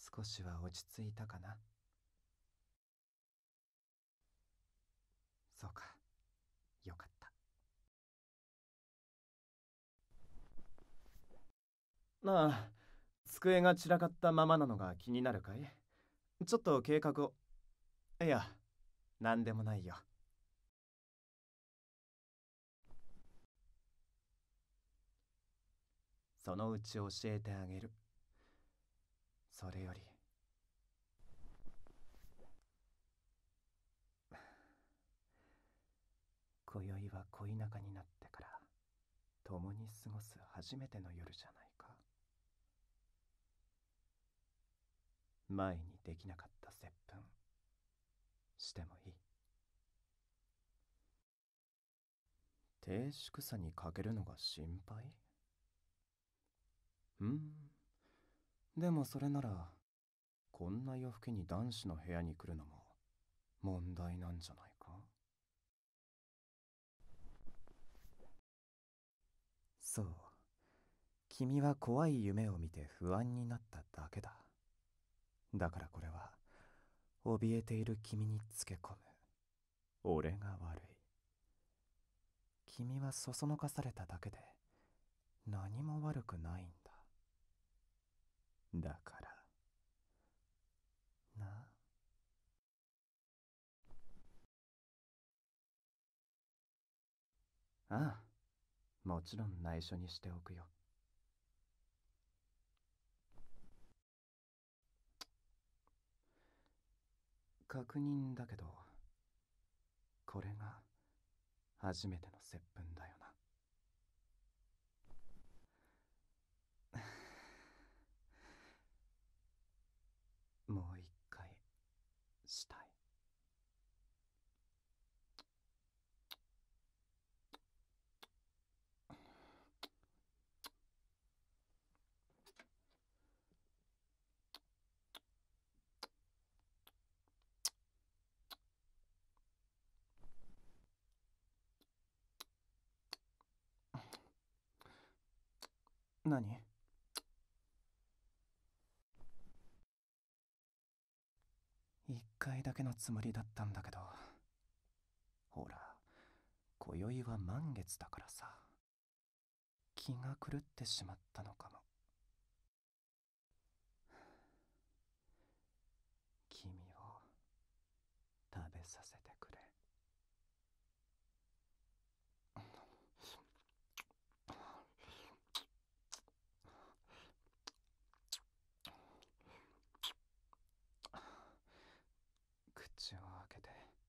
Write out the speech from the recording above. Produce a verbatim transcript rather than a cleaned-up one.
少しは落ち着いたかな。そうか、よかった。なあ、机が散らかったままなのが気になるかい？ちょっと計画を。いや、なんでもないよ。そのうち教えてあげる。それより、今宵は恋仲になってから共に過ごす初めての夜じゃないか。前にできなかった接吻してもいい？低粛さに欠けるのが心配？うん。でもそれなら、こんな夜更けに男子の部屋に来るのも問題なんじゃないか？そう。君は怖い夢を見て不安になっただけだ。だからこれは、怯えている君につけ込む。俺が悪い。君はそそのかされただけで、何も悪くないんだ。だから、な。ああ、もちろん内緒にしておくよ。確認だけど、これが初めての接吻だよな。もう一回したい。何？一回だけのつもりだったんだけど、ほら、今宵は満月だからさ、気が狂ってしまったのかも。君を食べさせてくれ。口を開けて。